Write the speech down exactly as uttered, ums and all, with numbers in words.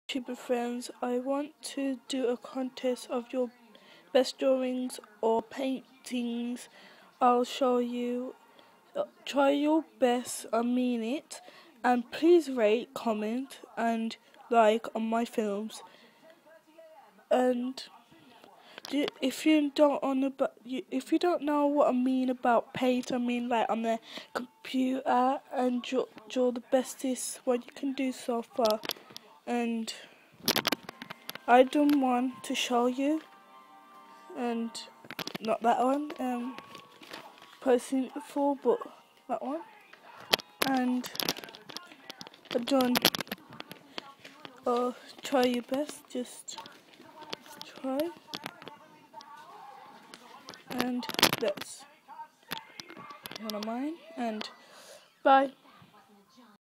YouTuber friends, I want to do a contest of your best drawings or paintings. I'll show you. Try your best, I mean it, and please rate, comment and like on my films. And if you don't on about if you don't know what I mean about paint, I mean like on the computer, and draw, draw the bestest what you can do so far. And I done one to show you, and not that one, um, posting it before, but that one. And I done. Oh, try your best, just try, and that's one of mine. And bye.